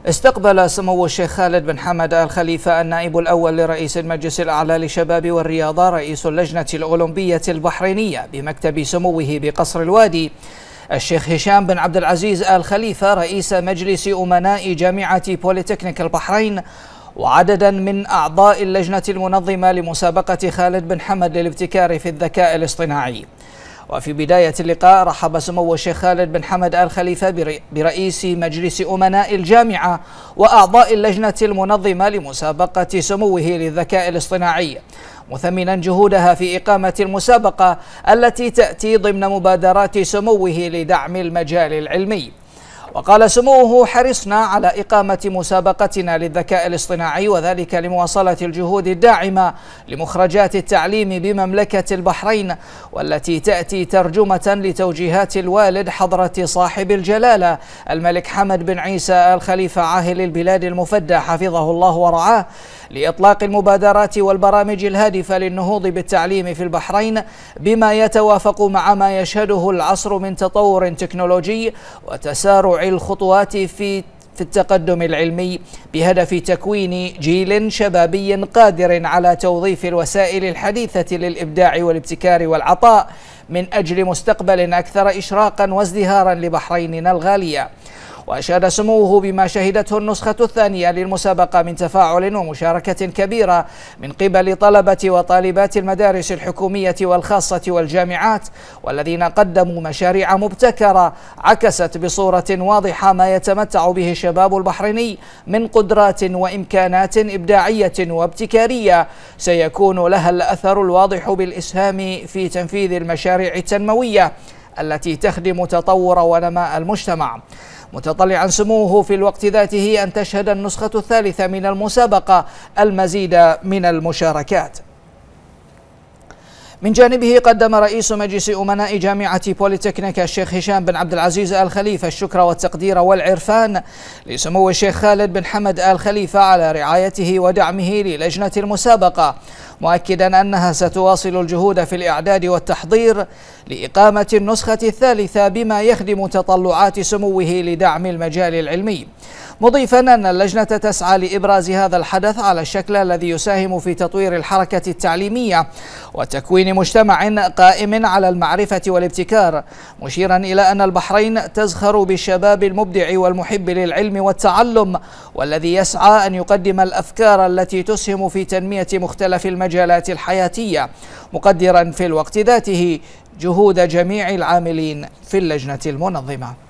استقبل سمو الشيخ خالد بن حمد آل خليفة النائب الأول لرئيس المجلس الأعلى للشباب والرياضة رئيس اللجنة الأولمبية البحرينية بمكتب سموه بقصر الوادي الشيخ هشام بن عبد العزيز آل خليفة رئيس مجلس أمناء جامعة بوليتكنيك البحرين وعددا من أعضاء اللجنة المنظمة لمسابقة خالد بن حمد للابتكار في الذكاء الاصطناعي. وفي بداية اللقاء رحب سمو الشيخ خالد بن حمد آل خليفة برئيس مجلس أمناء الجامعة وأعضاء اللجنة المنظمة لمسابقة سموه للذكاء الاصطناعي، مثمنا جهودها في إقامة المسابقة التي تأتي ضمن مبادرات سموه لدعم المجال العلمي. وقال سموه: حرصنا على إقامة مسابقتنا للذكاء الاصطناعي وذلك لمواصلة الجهود الداعمة لمخرجات التعليم بمملكة البحرين، والتي تأتي ترجمة لتوجيهات الوالد حضرة صاحب الجلالة الملك حمد بن عيسى آل خليفة عاهل البلاد المفدى حفظه الله ورعاه لإطلاق المبادرات والبرامج الهادفة للنهوض بالتعليم في البحرين بما يتوافق مع ما يشهده العصر من تطور تكنولوجي وتسارع الخطوات في التقدم العلمي، بهدف تكوين جيل شبابي قادر على توظيف الوسائل الحديثة للإبداع والابتكار والعطاء من أجل مستقبل أكثر إشراقا وازدهارا لبحريننا الغالية. وأشاد سموه بما شهدته النسخة الثانية للمسابقة من تفاعل ومشاركة كبيرة من قبل طلبة وطالبات المدارس الحكومية والخاصة والجامعات، والذين قدموا مشاريع مبتكرة عكست بصورة واضحة ما يتمتع به الشباب البحريني من قدرات وإمكانات إبداعية وابتكارية سيكون لها الأثر الواضح بالإسهام في تنفيذ المشاريع التنموية التي تخدم تطور ونماء المجتمع، متطلعا سموه في الوقت ذاته أن تشهد النسخة الثالثة من المسابقة المزيد من المشاركات. من جانبه قدم رئيس مجلس أمناء جامعة بوليتكنيك الشيخ هشام بن عبد العزيز آل خليفة الشكر والتقدير والعرفان لسمو الشيخ خالد بن حمد آل خليفة على رعايته ودعمه للجنة المسابقة، مؤكدا أنها ستواصل الجهود في الإعداد والتحضير لإقامة النسخة الثالثة بما يخدم تطلعات سموه لدعم المجال العلمي، مضيفا أن اللجنة تسعى لإبراز هذا الحدث على الشكل الذي يساهم في تطوير الحركة التعليمية وتكوين مجتمع قائم على المعرفة والابتكار، مشيرا إلى أن البحرين تزخر بالشباب المبدع والمحب للعلم والتعلم، والذي يسعى أن يقدم الأفكار التي تسهم في تنمية مختلف المجالات الحياتية، مقدرا في الوقت ذاته جهود جميع العاملين في اللجنة المنظمة.